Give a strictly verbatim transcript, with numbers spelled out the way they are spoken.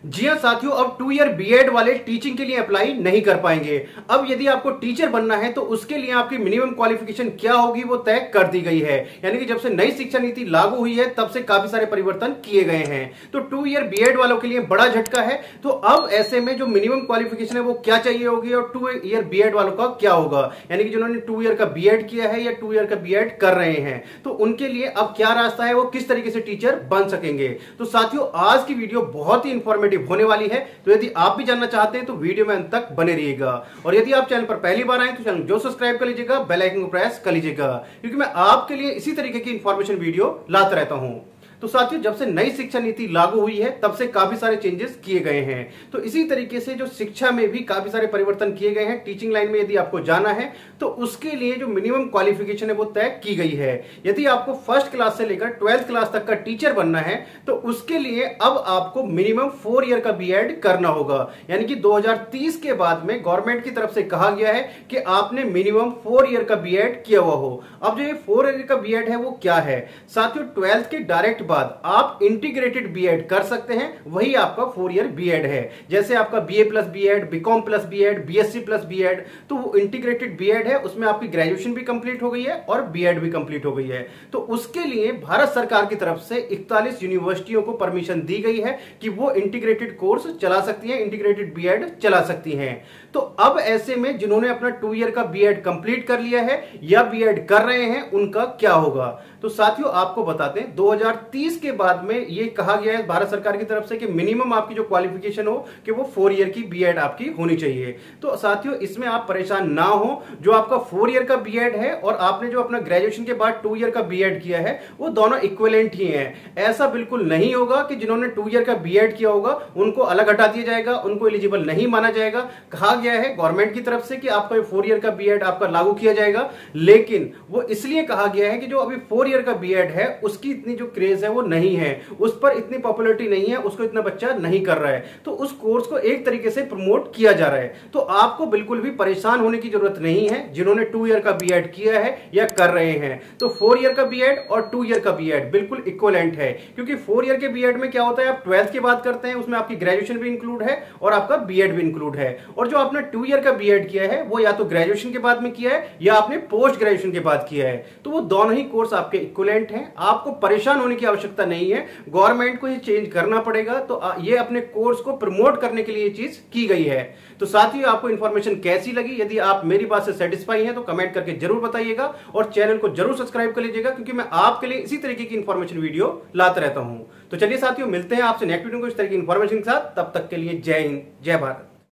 जी हाँ साथियों, अब टू ईयर बीएड वाले टीचिंग के लिए अप्लाई नहीं कर पाएंगे। अब यदि आपको टीचर बनना है तो उसके लिए आपकी मिनिमम क्वालिफिकेशन क्या होगी वो तय कर दी गई है। यानी कि जब से नई शिक्षा नीति लागू हुई है तब से काफी सारे परिवर्तन किए गए हैं। तो टू ईयर बीएड वालों के लिए बड़ा झटका है। तो अब ऐसे में जो मिनिमम क्वालिफिकेशन है वो क्या चाहिए होगी और टू ईयर बीएड वालों का क्या होगा, यानी कि जिन्होंने टू ईयर का बीएड किया है या टू ईयर का बीएड कर रहे हैं तो उनके लिए अब क्या रास्ता है, वो किस तरीके से टीचर बन सकेंगे। तो साथियों आज की वीडियो बहुत ही इंफॉर्मेटिव होने वाली है। तो यदि आप भी जानना चाहते हैं तो वीडियो में अंत तक बने रहिएगा। और यदि आप चैनल पर पहली बार आए तो चैनल जो सब्सक्राइब कर लीजिएगा, बेल आइकन को प्रेस कर लीजिएगा, क्योंकि मैं आपके लिए इसी तरीके की इंफॉर्मेशन वीडियो लाता रहता हूं। तो साथियों जब से नई शिक्षा नीति लागू हुई है तब से काफी सारे चेंजेस किए गए हैं। तो इसी तरीके से जो शिक्षा में भी काफी सारे परिवर्तन किए गए हैं। टीचिंग लाइन में यदि आपको जाना है तो उसके लिए जो मिनिमम क्वालिफिकेशन है वो तय की गई है। यदि आपको फर्स्ट क्लास से लेकर ट्वेल्थ क्लास तक का टीचर बनना है तो उसके लिए अब आपको मिनिमम फोर ईयर का बीएड करना होगा। यानी कि दो हज़ार तीस के बाद में गवर्नमेंट की तरफ से कहा गया है कि आपने मिनिमम फोर ईयर का बीएड किया हुआ हो। अब जो ये फोर ईयर का बीएड है वो क्या है साथियों, ट्वेल्थ के डायरेक्ट बाद आप इंटीग्रेटेड बीएड कर सकते हैं, वही आपका फोर ईयर बीएड है। जैसे आपका BA plus B Ed, B Com plus B Ed, B Sc plus B Ed, तो वो इंटीग्रेटेड बीएड है। उसमें आपकी ग्रेजुएशन भी कंप्लीट हो गई है और बीएड भी कंप्लीट हो गई है। तो उसके लिए भारत सरकार की तरफ से इकतालीस यूनिवर्सिटियों को परमिशन दी गई है कि वो इंटीग्रेटेड कोर्स चला सकती हैं, इंटीग्रेटेड बीएड चला सकती हैं। तो अब ऐसे में जिन्होंने अपना टू ईयर का बीएड कंप्लीट कर लिया है या बीएड कर रहे हैं उनका क्या होगा। तो साथियों आपको बताते हैं दो हज़ार तीस के बाद में ये कहा गया है भारत सरकार की तरफ से कि मिनिमम आपकी जो क्वालिफिकेशन हो कि वो फोर ईयर की बीएड आपकी होनी चाहिए। तो साथियों इसमें आप परेशान ना हो, जो आपका फोर ईयर का बीएड है और आपने जो अपना ग्रेजुएशन के बाद टू ईयर का बीएड किया है वो दोनों इक्विवेलेंट ही हैं। ऐसा बिल्कुल नहीं होगा कि जिन्होंने टू ईयर का बीएड किया होगा उनको अलग हटा दिया जाएगा, उनको एलिजिबल नहीं माना जाएगा। कहा गया है गवर्नमेंट की तरफ से कि आपका फोर ईयर का बीएड आपका लागू किया जाएगा, लेकिन वो इसलिए कहा गया है कि जो अभी फोर ईयर का बीएड है उसकी इतनी जो क्रेज है वो नहीं है, उस पर इतनी पॉपुलैरिटी नहीं है, उसको इतना बच्चा नहीं कर रहा है। तो उस कोर्स को एक तरीके से प्रमोट किया जा रहा है। तो आपको बिल्कुल भी परेशान होने की जरूरत नहीं है जिन्होंने टू ईयर का बीएड किया है या कर रहे हैं। तो फोर ईयर का बीएड और टू ईयर का बीएड बिल्कुल इक्विवेलेंट है, क्योंकि फोर ईयर के बीएड में क्या होता है, आप ट्वेल्थ की बात करते हैं, उसमें आपकी ग्रेजुएशन भी इंक्लूड है और आपका बीएड भी इंक्लूड है। और जो आपने टू ईयर का बीएड किया है वो या तो ग्रेजुएशन के बाद में किया है या आपने पोस्ट ग्रेजुएशन के बाद किया है। तो वो दोनों ही कोर्स आपके इक्विवेलेंट हैं। आपको परेशान होने की आवश्यकता नहीं है, गवर्नमेंट को ये चेंज करना पड़ेगा। तो ये अपने कोर्स को प्रमोट करने के लिए ये चीज की गई है। तो साथियों आपको इंफॉर्मेशन कैसी लगी, यदि आप मेरी बात से सेटिस्फाई हैं तो कमेंट करके जरूर बताइएगा और चैनल को जरूर सब्सक्राइब कर लीजिएगा, क्योंकि मैं आपके लिए इसी तरीके की इंफॉर्मेशन वीडियो लाता रहता हूं। तो चलिए साथियों मिलते हैं आपसे नेक्स्ट वीडियो को इस तरह की इंफॉर्मेशन के साथ। तब तक के लिए जय हिंद, जय भारत।